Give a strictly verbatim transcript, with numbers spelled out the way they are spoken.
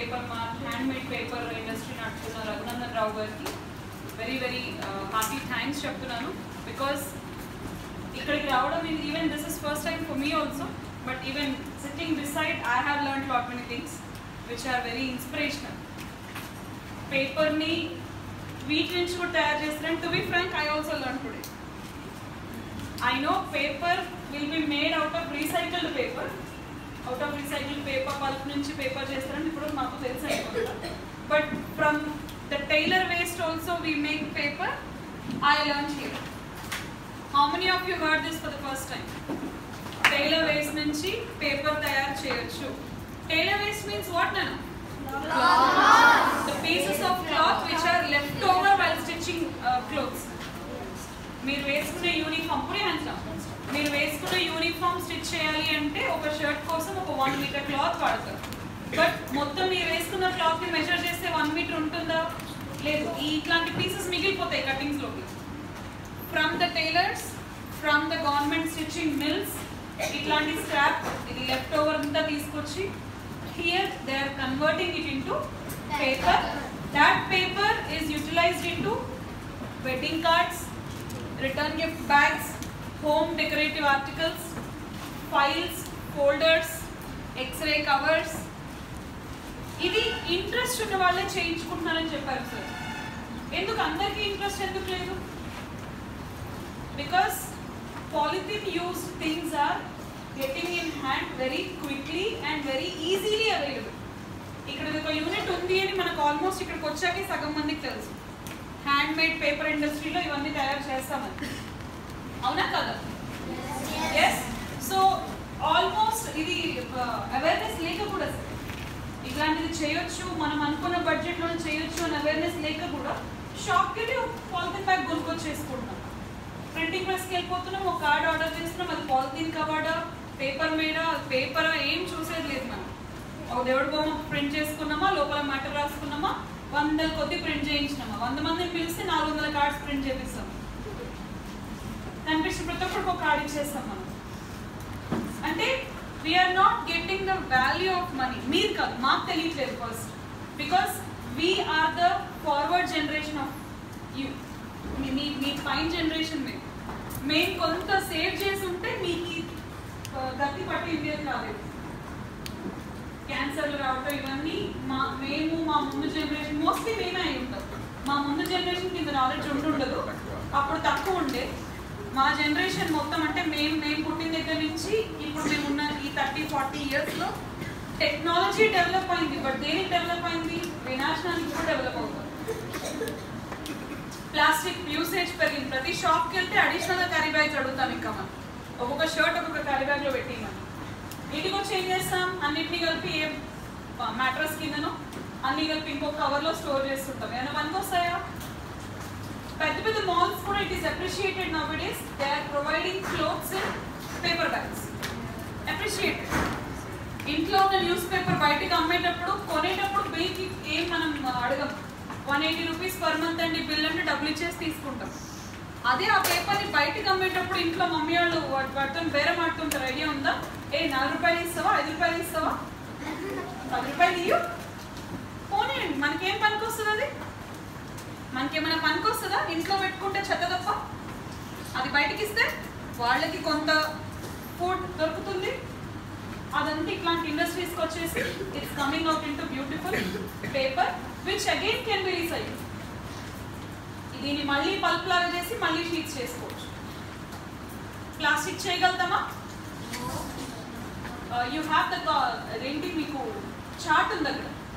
Paper mart handmade paper industry నడుపుతున్న రఘునందన్ రావు గారికి very very hearty thanks చెప్తున్నాను. బికాస్ ఇక్కడికి రావడం even this is first time for me also, but even sitting beside I have learn lot many things which are very inspirational. పేపర్ని వీటి నుంచి కూడా తయారు చేస్తారని to be frank I also learn today. I know paper will be made out of recycled paper, out of recycled paper pulp నుంచి paper చేస్తారని ఇప్పుడు మాకు తెలుసు అయిపోతుంది. But from the tailor waste also we make paper. I learn here. How many of you heard this for the first time? Tailor waste నుంచి paper తయారు చేయొచ్చు. Tailor waste means what నన్ను? The pieces of cloth which are left over while stitching uh, clothes. మీరు వేసుకునే uniform పుడి hands మీరు వేసుకునే uniform stitch చేయాలి అంటే ఒక షర్ట్ కోసం ఒక వన్ మీటర్ క్లాత్ వాడతారు. బట్ మొత్తం మీరు వేసుకున్న క్లాత్ ని మెజర్ చేస్తే వన్ మీటర్ ఉంటుందా? లేదు. ఈ ఇట్లాంటి పీసెస్ మిగిలిపోతాయి కటింగ్స్ లోకి. From the tailors, from the government stitching mills ఇట్లాంటి స్క్రాప్ ఇది లెఫ్ట్ ఓవర్ అంతా తీసుకొచ్చి here they are converting it into paper. That paper is utilized into wedding cards, return gift bags, home decorative articles, files, folders, x-ray covers. ఇది interest ఉన్న వాళ్ళే చేయించుకుంటున్నారని చెప్పారు sir. ఎందుకు అందరికీ ఇంట్రెస్ట్ ఎందుకు లేదు? Because polythene used things are getting in hand very quickly and very easily available. ఇక్కడ ఒక యూనిట్ ఉంది అని మనకు ఆల్మోస్ట్ ఇక్కడికి వచ్చాకే సగం మందికి తెలుసు హ్యాండ్ మేడ్ పేపర్ ఇండస్ట్రీలో ఇవన్నీ తయారు చేస్తామని. అవునా కదా? ఎస్. సో ఆల్మోస్ట్ ఇది అవేర్నెస్ లేక కూడా సార్ ఇట్లాంటిది చేయొచ్చు, మనం అనుకున్న బడ్జెట్లో చేయొచ్చు అని అవేర్నెస్ లేక కూడా షాప్కి వెళ్ళి ఒక పాలిథిన్ బ్యాగ్ కొనుక్కొచ్చేసుకుంటున్నాం. ప్రింటింగ్ ప్రెస్కి వెళ్ళిపోతున్నాం, ఒక కార్డ్ ఆర్డర్ చేస్తున్నాం, అది పాలిథిన్ కవర్డా పేపర్ మేడా పేపరా ఏం చూసేది లేదు. మనం ఒక దేవుడి బొమ్మ ప్రింట్ చేసుకున్నామా, లోపల మ్యాటర్ రాసుకున్నామా, వందల కొద్ది ప్రింట్ చేయించినామా, వంద మందిని పిలిస్తే నాలుగు వందల కార్డ్స్ ప్రింట్ చేపిస్తాం. కనిపించిన ప్రతి ఒక్కరికి ఒక కార్డ్ ఇచ్చేస్తాం మనం. అంటే we are not getting the value of money. మీరు కాదు, మాకు తెలియట్లేదు first. Because we are the forward generation of you. మీ మీ ఫైన్ జనరేషన్ మేము మేము కొంత సేవ్ చేసి ఉంటే మీకు గట్టి పట్టి ఇండియన్ కాలేదు. క్యాన్సర్లు రావటం ఇవన్నీ మా మేము మా ముందు జనరేషన్ మోస్ట్లీ మేమే అయి ఉంటాం. మా ముందు జనరేషన్ కింద నాలెడ్జ్ ఉంటుండదు, అప్పుడు తక్కువ ఉండే. మా జనరేషన్ మొత్తం అంటే మేము మేము పుట్టిన దగ్గర నుంచి ఇప్పుడు మేము ఉన్న ఈ థర్టీ ఫార్టీ ఇయర్స్లో టెక్నాలజీ డెవలప్ అయింది. బట్ దేనికి డెవలప్ అయింది? వినాశనానికి కూడా డెవలప్ అవుతుంది. ప్లాస్టిక్ యూసేజ్ పెరిగింది. ప్రతి షాప్కి వెళ్తే అడిషనల్గా క్యారీ బ్యాగ్స్ అడుగుతాం. ఇంకా మనం ఒక్కొక్క షర్ట్ ఒక్కొక్క క్యారీ బ్యాగ్లో పెట్టి మనం ఇంటికి వచ్చి ఏం చేస్తాం? అన్నింటినీ కలిపి ఏ మ్యాట్రస్ కిందనో అన్ని కలిపి ఇంకొక కవర్లో స్టోర్ చేస్తుంటాం. ఏమైనా పనికి వస్తాయా? పెద్ద పెద్ద మాల్స్ కూడా it is appreciated now it is they are providing clothes in paper bags. Appreciated. ఇంట్లో ఉన్న న్యూస్ పేపర్ బయటకు అమ్మేటప్పుడు కొనేటప్పుడు బిల్కి ఏం మనం అడగం. One eighty rupees per month అండి బిల్ అంటే డబ్బులు ఇచ్చేసి తీసుకుంటాం. అదే ఆ పేపర్ని బయటకు అమ్మేటప్పుడు ఇంట్లో మమ్మీ వాళ్ళు వాటితో బేరం ఆడుతుంటారు. ఐడియా ఉందా? ఏ నాలుగు రూపాయలు ఇస్తావా, ఐదు రూపాయలు ఇస్తావా, పది రూపాయలు ఇయ్యు పోనీయండి. మనకేం పనికి వస్తుంది? అది మనకేమైనా పనికి వస్తుందా? ఇంట్లో పెట్టుకుంటే చెత్త తప్ప. అది బయటకి ఇస్తే వాళ్ళకి కొంత ఫుడ్ దొరుకుతుంది. అదంతా ఇట్లాంటి ఇండస్ట్రీస్కి వచ్చేసి it's coming out into beautiful paper which again can be recycle. దీన్ని మళ్ళీ పల్ప్ లాగా చేసి మళ్ళీ షీట్స్ చేసుకోవచ్చు. ప్లాస్టిక్ చేయగలుగుతామా? యూ హ్యావ్ ద అదేంటి మీకు చార్ట్ ఉంది అక్కడ.